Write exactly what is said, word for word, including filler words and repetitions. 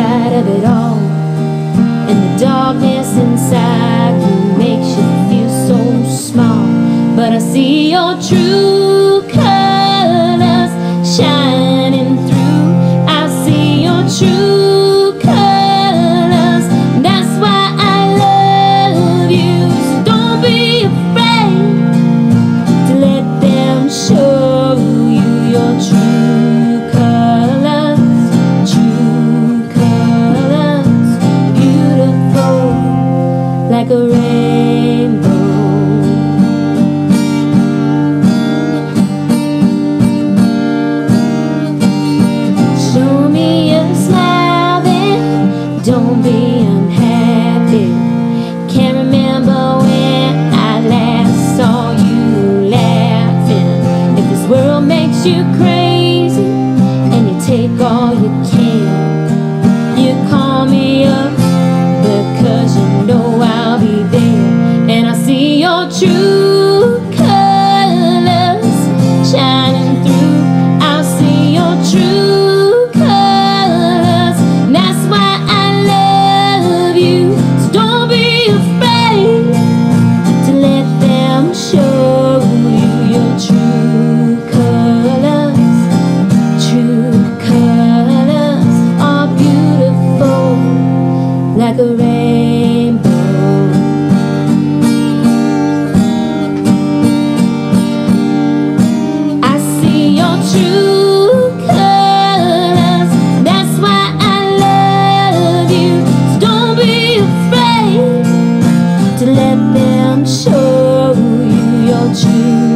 spite of it all, and the darkness inside you makes you feel so small. But I see your true colors shining through. I see your true colors, and that's why I love you. So don't be afraid to let them show you your true colors, true colors, beautiful like a rainbow. Show me a smile then, don't be unhappy. Can't remember when I last saw you laughing. If this world makes you crazy and you take all you can, you call me up because you know I'll be there. And I see your true colors shining through. I see your true colors, and that's why I love you. So don't be afraid to let them show you your true colors. True colors are beautiful like a rainbow. I see your true colors, that's why I love you. So don't be afraid to let them show you your true